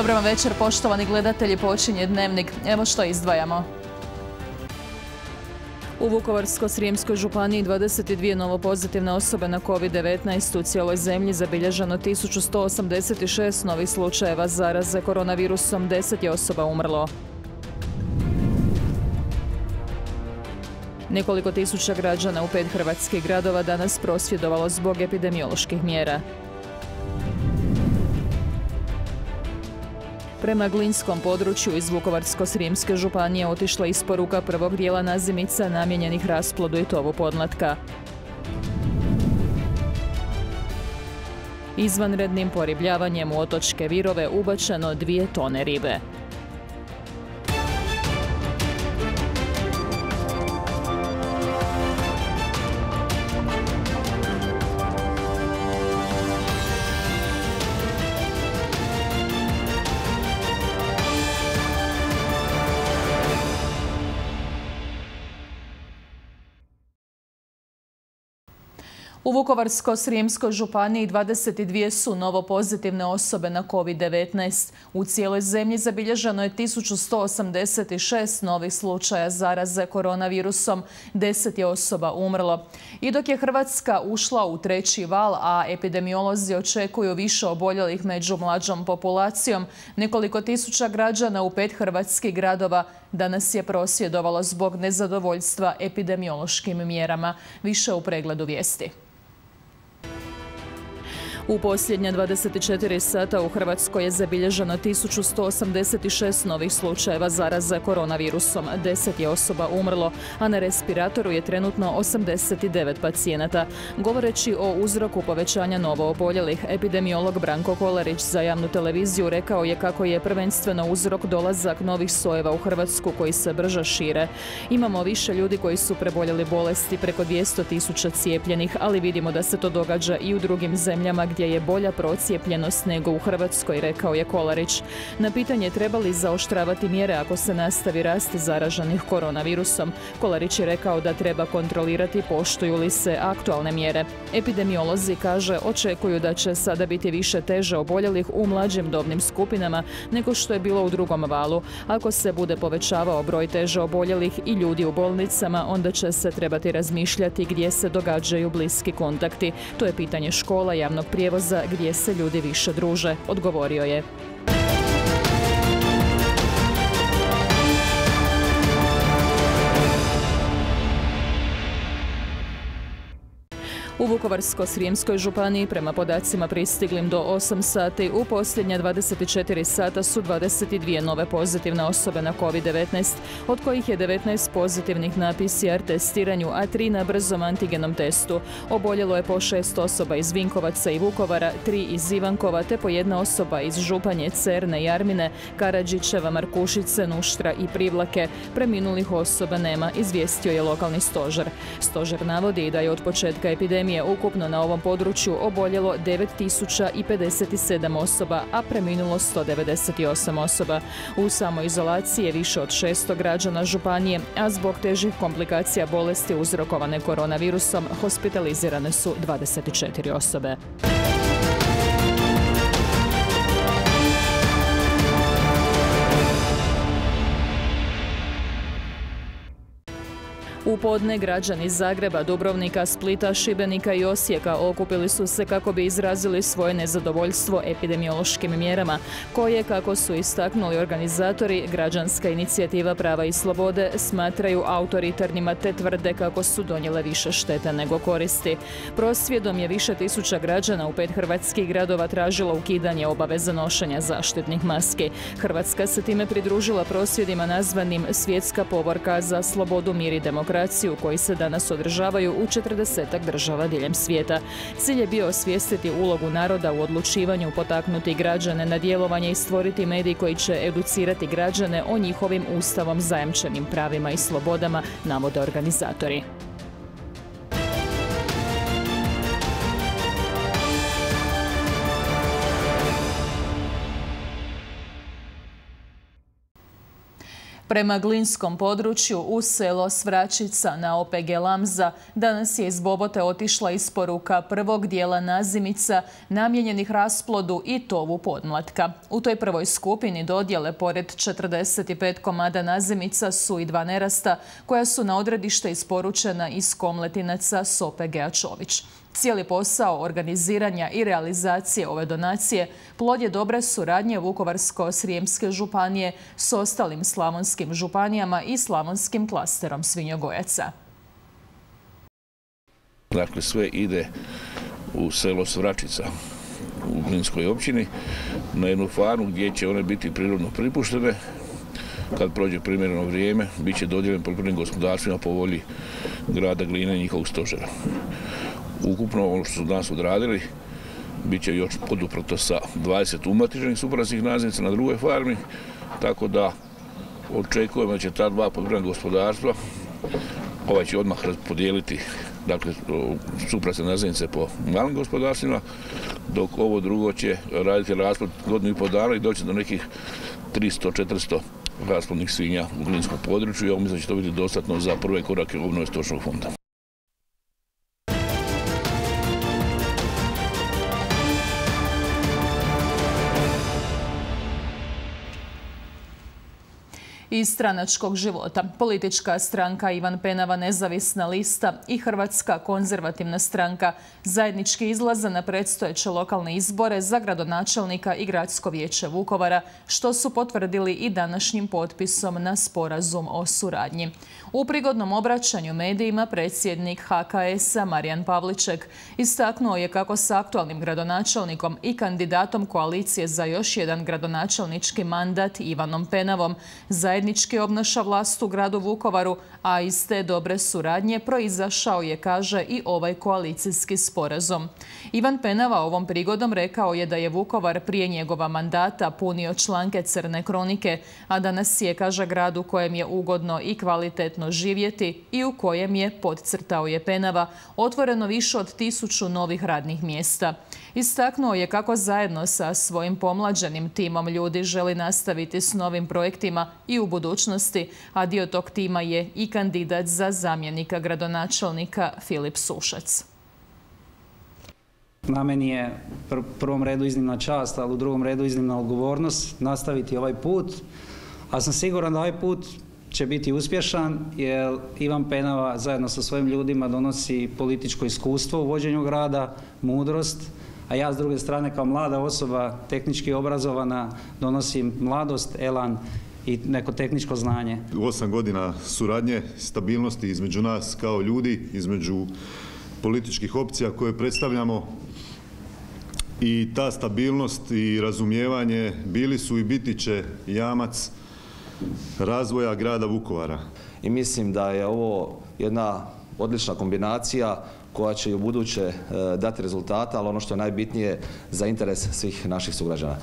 Dobro vam večer, poštovani gledatelji, počinje Dnevnik. Evo što izdvajamo. U Vukovarsko-srijemskoj županiji 22 novopozitivne osobe na COVID-19, u cijeloj zemlji zabilježeno 1186 novih slučajeva zaraze koronavirusom, 10 je osoba umrlo. Nekoliko tisuća građana u 5 hrvatskih gradova danas prosvjedovalo zbog epidemioloških mjera. Prema glinskom području iz Vukovarsko-srijemske županije otišla isporuka prvog dijela nazimica namijenjenih rasplodu i tovu podmlatka. Izvanrednim poribljavanjem u otočke Virove ubačeno 2 tone ribe. U Vukovarsko-srijemskoj županiji 22 su novopozitivne osobe na COVID-19. U cijeloj zemlji zabilježeno je 1186 novih slučaja zaraze koronavirusom, 10 je osoba umrlo. I dok je Hrvatska ušla u 3. val, a epidemiolozi očekuju više oboljelih među mlađom populacijom, nekoliko tisuća građana u 5 hrvatskih gradova danas je prosvjedovalo zbog nezadovoljstva epidemiološkim mjerama. Više u pregledu vijesti. U posljednja 24 sata u Hrvatskoj je zabilježeno 1186 novih slučajeva zaraze koronavirusom, 10 je osoba umrlo, a na respiratoru je trenutno 89 pacijenata. Govoreći o uzroku povećanja novooboljelih, epidemiolog Branko Kolarić za javnu televiziju rekao je kako je prvenstveno uzrok dolazak novih sojeva u Hrvatsku koji se brže šire. Imamo više ljudi koji su preboljeli bolesti, preko 200.000 cijepljenih, ali vidimo da se to događa i u drugim zemljama gdje je bolja procijepljenost nego u Hrvatskoj, rekao je Kolarić. Na pitanje treba li zaoštravati mjere ako se nastavi rast zaraženih koronavirusom, Kolarić je rekao da treba kontrolirati poštuju li se aktualne mjere. Epidemiolozi, kaže, očekuju da će sada biti više teže oboljelih u mlađim dobnim skupinama nego što je bilo u drugom valu. Ako se bude povećavao broj teže oboljelih i ljudi u bolnicama, onda će se trebati razmišljati gdje se događaju bliski kontakti. To je pitanje škola, javnog prijevoza, gdje se ljudi više druže, odgovorio je. U Vukovarsko-srijemskoj županiji prema podacima pristiglim do 8 sati u posljednja 24 sata su 22 nove pozitivne osobe na COVID-19, od kojih je 19 pozitivnih na PCR testiranju, a 3 na brzom antigenom testu. Oboljelo je po 6 osoba iz Vinkovaca i Vukovara, 3 iz Ivankova te po 1 osoba iz Županje, Cerne, Jarmine, Karadžićeva, Markušice, Nuštra i Privlake. Preminulih osoba nema, izvijestio je lokalni stožer. Stožer navodi da je od početka epidemije ukupno na ovom području oboljelo 9057 osoba, a preminulo 198 osoba. U samoizolaciji je više od 600 građana županije, a zbog težih komplikacija bolesti uzrokovane koronavirusom hospitalizirane su 24 osobe. U podne građani Zagreba, Dubrovnika, Splita, Šibenika i Osijeka okupili su se kako bi izrazili svoje nezadovoljstvo epidemiološkim mjerama, koje, kako su istaknuli organizatori, građanska inicijativa Prava i slobode smatraju autoritarnima te tvrde kako su donijele više štete nego koristi. Prosvjedom je više tisuća građana u 5 hrvatskih gradova tražilo ukidanje obaveze nošenja zaštitnih maski. Hrvatska se time pridružila prosvjedima nazvanim Svjetska povorka za slobodu, mir i demokraciju, koji se danas održavaju u 40-ak država diljem svijeta. Cilj je bio osvijestiti ulogu naroda u odlučivanju, potaknuti građane na djelovanje i stvoriti medij koji će educirati građane o njihovim ustavom zajamčenim pravima i slobodama, navode organizatori. Prema glinskom području u selo Svračica na OPG Lamza danas je iz Bobote otišla isporuka prvog dijela nazimica namijenjenih rasplodu i tovu podmlatka. U toj prvoj skupini dodjele pored 45 komada nazimica su i 2 nerasta koja su na odredište isporučena iz Komletinaca s OPG-a Čović. Cijeli posao organiziranja i realizacije ove donacije plod je dobre suradnje Vukovarsko-srijemske županije s ostalim slavonskim županijama i slavonskim klasterom svinjogojaca. Dakle, sve ide u selo Svračica u Glinskoj općini na jednu farmu gdje će one biti prirodno pripuštene. Kad prođe primjereno vrijeme, bit će dodijeljen poljoprivrednim gospodarstvima po volji grada Gline i njihovog stožera. Ukupno ono što su danas odradili bit će još poduprto sa 20 umatičenih suprasnih nazimica na drugoj farmi, tako da očekujemo da će ta 2 poljoprivredna gospodarstva, ovaj će odmah podijeliti dakle, suprasne nazimice po malim gospodarstvima, dok ovo drugo će raditi rasplod godinu i pol dana i doći do nekih 300-400 rasplodnih svinja u glinskom području i ovo mislim da će to biti dostatno za prve korake obnove stočnog fonda. Iz stranačkog života. Politička stranka Ivan Penava nezavisna lista i Hrvatska konzervativna stranka zajednički izlaze na predstojeće lokalne izbore za gradonačelnika i gradsko vijeće Vukovara, što su potvrdili i današnjim potpisom na sporazum o suradnji. U prigodnom obraćanju medijima predsjednik HKS-a Marijan Pavliček istaknuo je kako s aktualnim gradonačelnikom i kandidatom koalicije za još jedan gradonačelnički mandat Ivanom Penavom zajednički obnaša vlast u gradu Vukovaru, a iz te dobre suradnje proizašao je, kaže, i ovaj koalicijski sporazum. Ivan Penava ovom prigodom rekao je da je Vukovar prije njegova mandata punio članke crne kronike, a danas je, kaže, grad u kojem je ugodno i kvalitetno živjeti i u kojem je, podcrtao je Penava, otvoreno više od 1000 novih radnih mjesta. Istaknuo je kako zajedno sa svojim pomlađenim timom ljudi želi nastaviti s novim projektima i u budućnosti, a dio tog tima je i kandidat za zamjenika gradonačelnika Filip Sušac. Na meni je u prvom redu iznimna čast, ali u drugom redu iznimna odgovornost nastaviti ovaj put, a sam siguran da ovaj put će biti uspješan jer Ivan Penava zajedno sa svojim ljudima donosi političko iskustvo u vođenju grada, mudrost, a ja s druge strane kao mlada osoba, tehnički obrazovana, donosim mladost, elan i neko tehničko znanje. 8 godina suradnje, stabilnosti između nas kao ljudi, između političkih opcija koje predstavljamo i ta stabilnost i razumijevanje bili su i biti će jamac razvoja grada Vukovara. I mislim da je ovo jedna odlična kombinacija koja će i u buduće dati rezultata, ali ono što je najbitnije za interes svih naših sugrađana.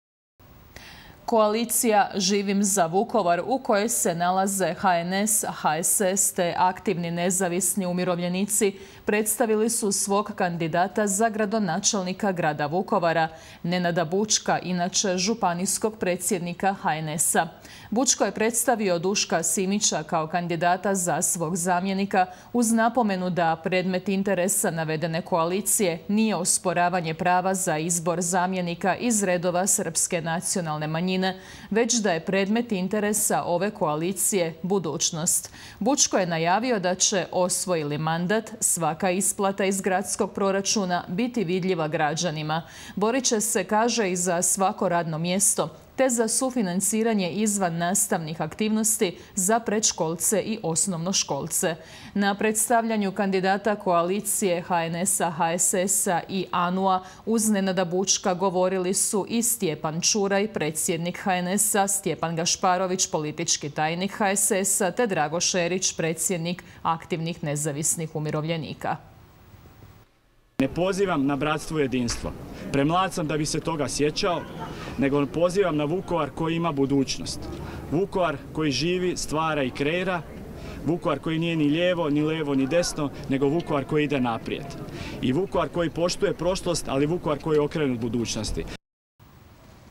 Koalicija Živim za Vukovar u kojoj se nalaze HNS, HSS te aktivni nezavisni umirovljenici predstavili su svog kandidata za gradonačelnika grada Vukovara, Nenada Bučka, inače županijskog predsjednika HNS-a. Bučko je predstavio Duška Simića kao kandidata za svog zamjenika uz napomenu da predmet interesa navedene koalicije nije osporavanje prava za izbor zamjenika iz redova srpske nacionalne manjine, već da je predmet interesa ove koalicije budućnost. Bučko je najavio da će, osvojili mandat, svaka isplata iz gradskog proračuna biti vidljiva građanima. Borit će se, kaže, i za svako radno mjesto, te za sufinanciranje izvan nastavnih aktivnosti za predškolce i osnovnoškolce. Na predstavljanju kandidata koalicije HNS-a, HSS-a i ANU-a uz Nenada Bučka govorili su i Stjepan Čuraj, predsjednik HNS-a, Stjepan Gašparović, politički tajnik HSS-a, te Drago Šerić, predsjednik aktivnih nezavisnih umirovljenika. Ne pozivam na bratstvo i jedinstvo. Premlad sam da bi se toga sjećao, nego pozivam na Vukovar koji ima budućnost. Vukovar koji živi, stvara i kreira. Vukovar koji nije ni lijevo, ni desno, nego Vukovar koji ide naprijed. I Vukovar koji poštuje prošlost, ali Vukovar koji je okrenut budućnosti.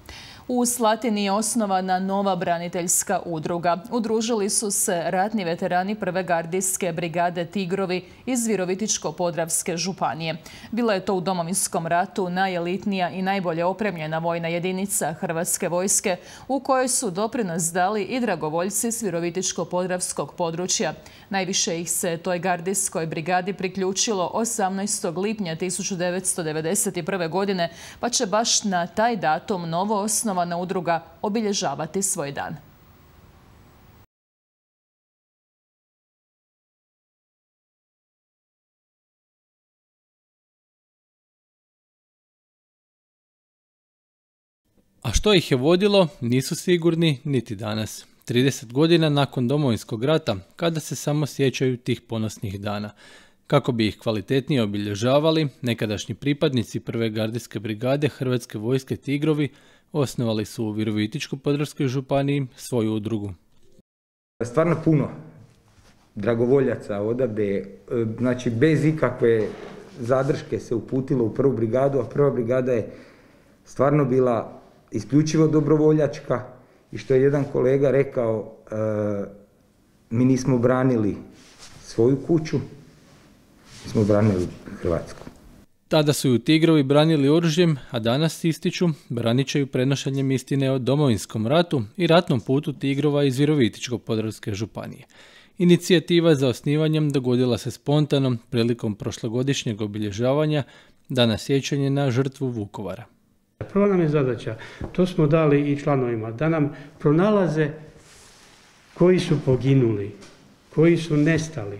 U Slatini je osnovana nova braniteljska udruga. Udružili su se ratni veterani prve gardijske brigade Tigrovi iz Virovitičko-podravske županije. Bila je to u Domovinskom ratu najelitnija i najbolje opremljena vojna jedinica Hrvatske vojske u kojoj su doprinos dali i dragovoljci s Virovitičko-podravskog područja. Najviše ih se toj gardijskoj brigadi priključilo 18. lipnja 1991. godine, pa će baš na taj datum novo osnovana udruga obilježavati svoj dan. A što ih je vodilo, nisu sigurni niti danas. 30 godina nakon Domovinskog rata, kada se samo sjećaju tih ponosnih dana. Kako bi ih kvalitetnije obilježavali, nekadašnji pripadnici prve gardijske brigade Hrvatske vojske Tigrovi osnovali su u Virovitičko-podravskoj županiji svoju udrugu. Stvarno puno dragovoljaca odavde, znači bez ikakve zadrške se uputilo u prvu brigadu, a prva brigada je stvarno bila isključivo dobrovoljačka i što je jedan kolega rekao, mi nismo branili svoju kuću, mi smo branili Hrvatsku. Tada su ju Tigrovi branili oružjem, a danas ističu branit će ju prenošenjem istine o Domovinskom ratu i ratnom putu Tigrova iz Virovitičko-podravske županije. Inicijativa za osnivanjem dogodila se spontano prilikom prošlogodišnjeg obilježavanja Dana sjećanja na žrtvu Vukovara. Prva nam je zadaća, to smo dali i članovima, da nam pronalaze koji su poginuli, koji su nestali,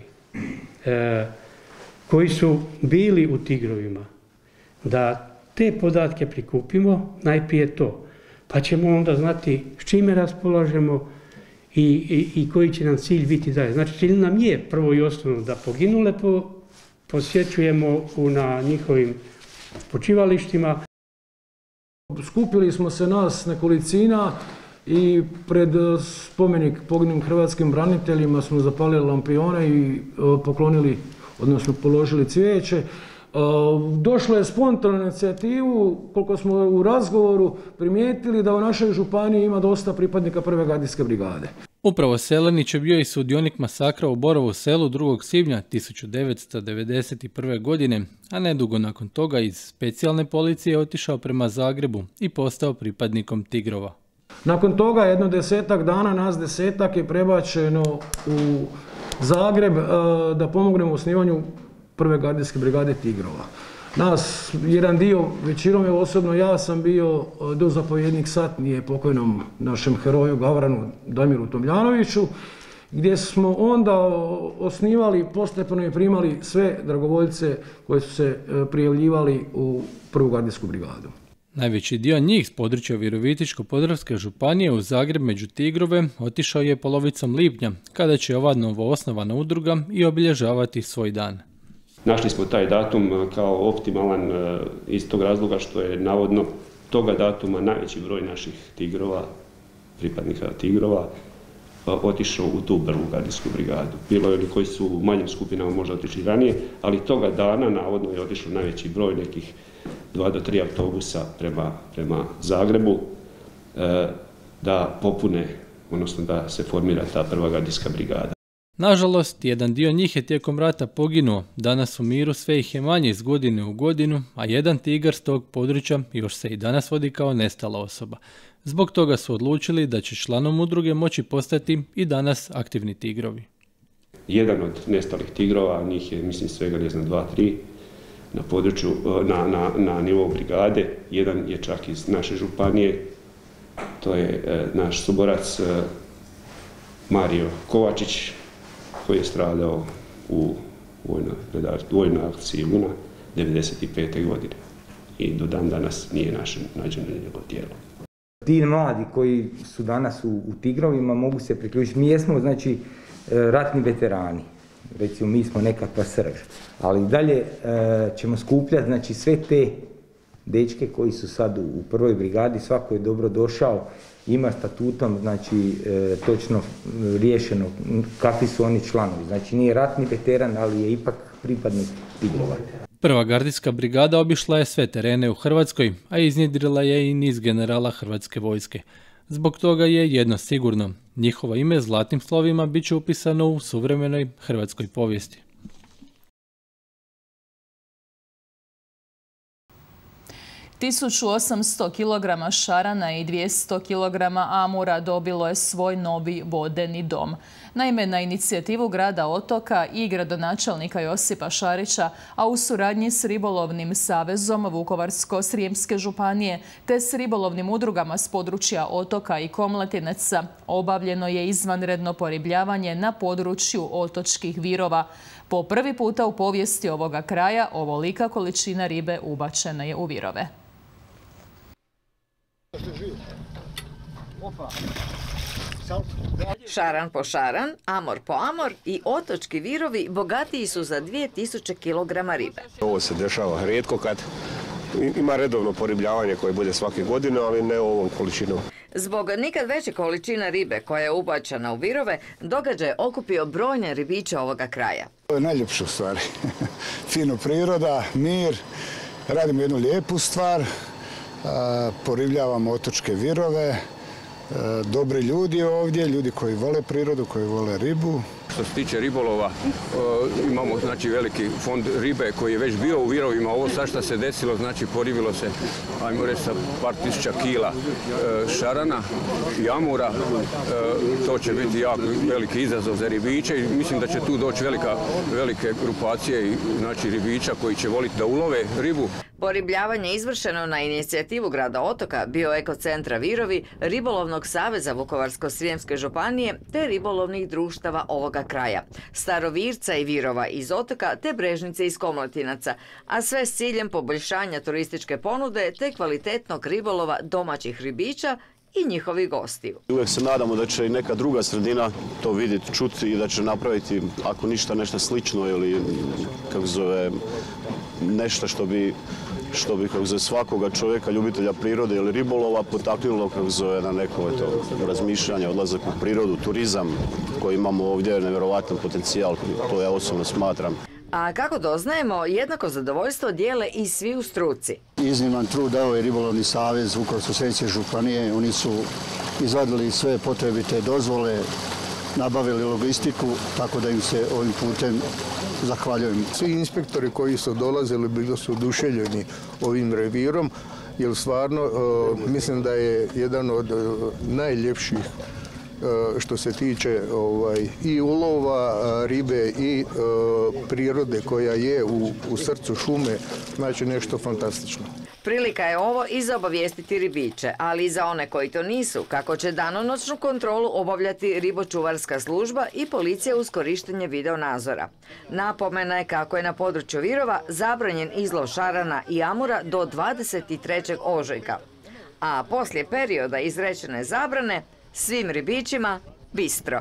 koji su bili u Tigrovima, da te podatke prikupimo, najprije to, pa ćemo onda znati s čime raspolažemo i koji će nam cilj biti dalje. Znači, cilj nam je prvo i osnovno da poginule posjećujemo na njihovim počivalištima. Skupili smo se nas nekolicina i pred spomenik poginulim hrvatskim braniteljima smo zapalili lampione i poklonili, odnosno položili cvijeće. Došlo je spontano inicijativu, koliko smo u razgovoru primijetili da u našoj županiji ima dosta pripadnika prve gardijske brigade. Upravo Selenić je bio i sudionik masakra u Borovu selu 2. svibnja 1991. godine, a nedugo nakon toga iz specijalne policije je otišao prema Zagrebu i postao pripadnikom Tigrova. Nakon toga, jedno 10-ak dana, nas 10-ak je prebačeno u Zagreb da pomognemo u osnivanju prve gardijske brigade Tigrova. Nas, jedan dio, većinom je osobno ja sam bio dozapovjednik satnije pokojnom našem heroju Gavranu Damiru Tomljanoviću, gdje smo onda osnivali, postepeno i primali sve dragovoljce koji su se prijavljivali u prvu gardijsku brigadu. Najveći dio njih s područja Virovitičko-podravske županije u Zagreb među Tigrove otišao je polovicom lipnja, kada će ova novoosnovana udruga i obilježavati svoj dan. Našli smo taj datum kao optimalan iz tog razloga što je navodno toga datuma najveći broj naših Tigrova, pripadnika Tigrova, otišao u tu prvu gardijsku brigadu. Bilo je oni koji su u manjim skupinama možda otišli ranije, ali toga dana navodno je otišao najveći broj, nekih 2 do 3 autobusa prema Zagrebu da popune, odnosno da se formira ta prva gardijska brigada. Nažalost, jedan dio njih je tijekom rata poginuo. Danas u miru sve ih je manje iz godine u godinu, a jedan tigar s tog područja još se i danas vodi kao nestala osoba. Zbog toga su odlučili da će članom udruge moći postati i danas aktivni Tigrovi. Jedan od nestalih Tigrova, njih je mislim svega 2-3 na području, na nivou brigade. Jedan je čak iz naše županije, to je naš suborac Mario Kovačić, koji je stradao u vojnoj akciji Luna 1995. godine i do dan danas nije nađeno njegovo tijelo. Ti mladi koji su danas u Tigrovima mogu se priključiti. Mi jesmo, znači, ratni veterani, recimo mi smo nekakva srž, ali dalje ćemo skupljati, znači, sve te dečke koji su sad u prvoj brigadi, svako je dobro došao, ima statutom, znači, točno riješeno kakvi su oni članovi. Znači, nije ratni veteran, ali je ipak pripadnik Tigrova. Prva gardijska brigada obišla je sve terene u Hrvatskoj, a iznjedrila je i niz generala Hrvatske vojske. Zbog toga je jedno sigurno, njihovo ime zlatnim slovima bit će upisano u suvremenoj hrvatskoj povijesti. Tisuću 800 kg šarana i 200 kg amura dobilo je svoj novi vodeni dom. Naime, na inicijativu grada Otoka i gradonačelnika Josipa Šarića, a u suradnji s Ribolovnim savezom Vukovarsko-srijemske županije te s ribolovnim udrugama s područja Otoka i Komletinaca, obavljeno je izvanredno poribljavanje na području otočkih virova. Po prvi puta u povijesti ovoga kraja ovolika količina ribe ubačena je u virove. Šaran po šaran, amor po amor i otočki virovi bogatiji su za 2000 kg ribe. Ovo se dešava rijetko kad ima redovno poribljavanje koje bude svake godine, ali ne ovom količinom. Zbog nikad veće količina ribe koja je ubačena u virove, događaj je okupio brojne ribiče ovoga kraja. To je najljepša stvar. Fino priroda, mir, radimo jednu lijepu stvar, poribljavamo otočke virove, dobri ljudi ovdje, ljudi koji vole prirodu, koji vole ribu. Što se tiče ribolova, imamo znači veliki fond ribe koji je već bio u virovima. Ovo sad što se desilo, znači poribilo se, ajmo reći, sa par tisuća kila šarana i amura. To će biti jako veliki izazov za ribiče i mislim da će tu doći velike grupacije i znači ribiča koji će voliti da ulove ribu. Poribljavanje izvršeno na inicijativu grada Otoka, Bioekocentra Virovi, Ribolovnog saveza Vukovarsko-srijemske županije te ribolovnih društava ovoga kraja, Starovirca i Virova iz Otoka te Brežnice iz Komletinaca, a sve s ciljem poboljšanja turističke ponude te kvalitetnog ribolova domaćih ribiča i njihovih gostiju. Uvijek se nadamo da će i neka druga sredina to vidjeti, čuti i da će napraviti, ako ništa, nešto slično ili kako zove, nešto što bi kako zove svakoga čovjeka, ljubitelja prirode ili ribolova potaknulo kako zove na neko razmišljanje, odlazak u prirodu, turizam koji imamo ovdje, nevjerojatan potencijal, to ja osobno smatram. A kako doznajemo, jednako zadovoljstvo dijele i svi u struci. Izniman trud dao je Ribolovni savez Vukovarsko-srijemske županije. Oni su izvadili sve potrebite dozvole, nabavili logistiku, tako da im se ovim putem zahvaljujem. Svi inspektori koji su dolazili bili su oduševljeni ovim revirom, jer stvarno mislim da je jedan od najljepših što se tiče i ulova ribe i prirode koja je u srcu šume, znači nešto fantastično. Prilika je ovo i za obavijestiti ribiče, ali i za one koji to nisu, kako će danonoćnu kontrolu obavljati ribočuvarska služba i policija uz korištenje videonadzora. Napomena je kako je na području virova zabranjen izlov šarana i amura do 23. ožujka. A poslije perioda izrečene zabrane, svim ribičima bistro.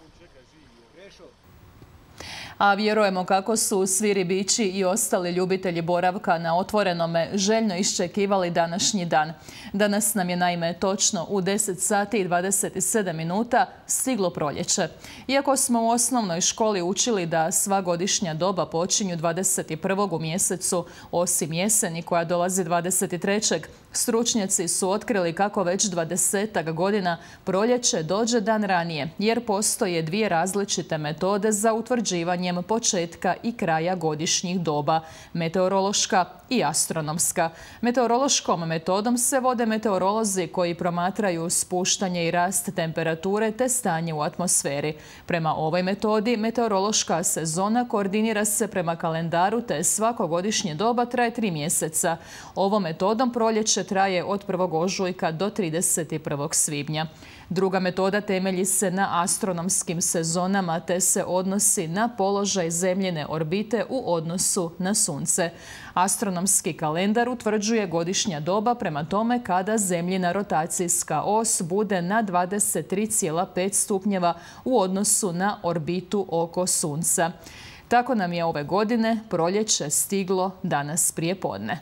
A vjerujemo kako su svi ribiči i ostali ljubitelji boravka na otvorenome željno iščekivali današnji dan. Danas nam je naime točno u 10 sati i 27 minuta stiglo proljeće. Iako smo u osnovnoj školi učili da sva godišnja doba počinju 21. u mjesecu, osim jeseni koja dolazi 23. stručnjaci su otkrili kako već 20 godina proljeće dođe dan ranije, jer postoje dvije različite metode za utvrđivanje početka i kraja godišnjih doba, meteorološka i astronomska. Meteorološkom metodom se vode meteorolozi koji promatraju spuštanje i rast temperature te stanje u atmosferi. Prema ovoj metodi meteorološka sezona koordinira se prema kalendaru te svako godišnje doba traje 3 mjeseca. Ovom metodom proljeće traje od 1. ožujka do 31. svibnja. Druga metoda temelji se na astronomskim sezonama te se odnosi na položaj zemljine orbite u odnosu na Sunce. Astronomski kalendar utvrđuje godišnja doba prema tome kada zemljina rotacijska os bude na 23,5 stupnjeva u odnosu na orbitu oko Sunca. Tako nam je ove godine proljeće stiglo danas prijepodne.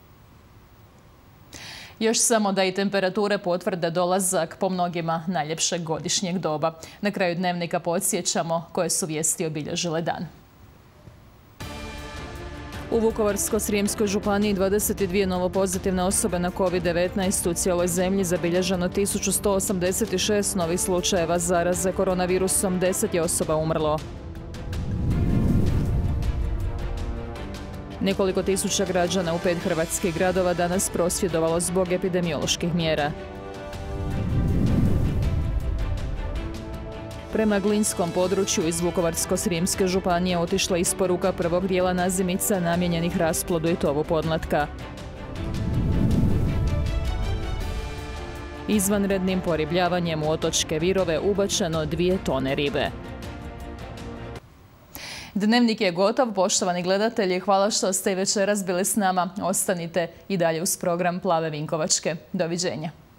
Još samo da i temperature potvrde dolazak po mnogima najljepšeg godišnjeg doba. Na kraju dnevnika podsjećamo koje su vijesti obilježile dan. U Vukovarsko-srijemskoj županiji 22 novopozitivne osobe na COVID-19, u cijeloj zemlji zabilježeno 1186 novih slučajeva zaraze koronavirusom, 10 je osoba umrlo. Nekoliko tisuća građana u 5 hrvatskih gradova danas prosvjedovalo zbog epidemioloških mjera. Prema Glinskom području iz Vukovarsko-srijemske županije otišla isporuka prvog dijela nazimica namijenjenih rasplodu i tovu podmlatka. Izvanrednim poribljavanjem u otočke virove ubačeno 2 tone ribe. Dnevnik je gotov, poštovani gledatelji, hvala što ste i večeras bili s nama. Ostanite i dalje uz program Plave Vinkovačke. Doviđenja.